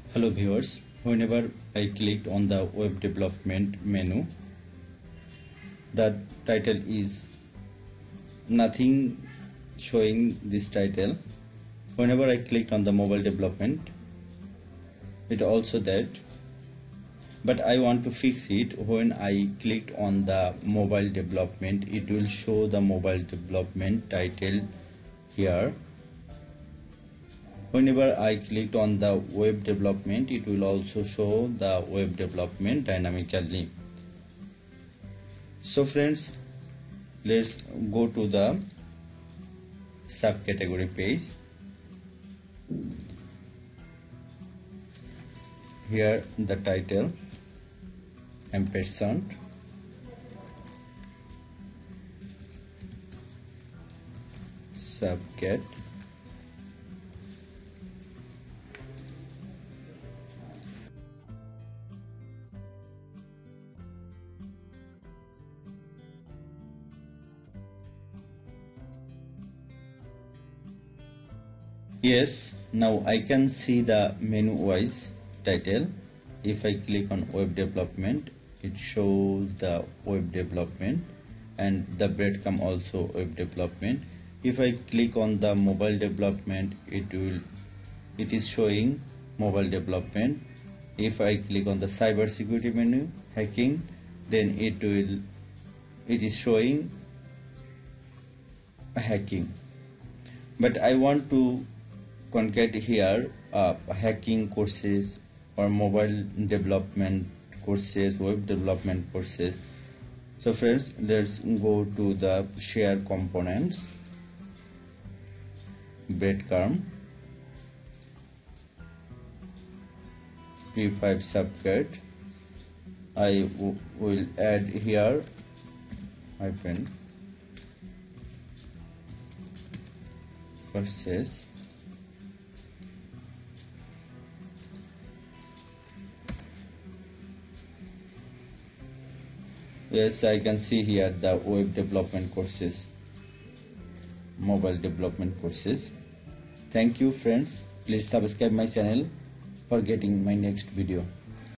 Hello viewers, whenever I clicked on the web development menu, the title is nothing showing this title. Whenever I clicked on the mobile development, it also that, but I want to fix it. When I clicked on the mobile development, it will show the mobile development title here. Whenever I clicked on the web development, it will also show the web development dynamically. So friends, let's go to the subcategory page. Here the title, ampersand, subcat, yes, now I can see the menu wise title. If I click on web development, it shows the web development and the breadcrumb also web development. If I click on the mobile development, it is showing mobile development. If I click on the cyber security menu, hacking, then it is showing hacking. But I want to concat here hacking courses or mobile development courses, web development courses. So friends, let's go to the share components, breadcrumb, P5 subcat. I will add here hyphen courses. Yes, I can see here the web development courses, mobile development courses. Thank you friends. Please subscribe my channel for getting my next video.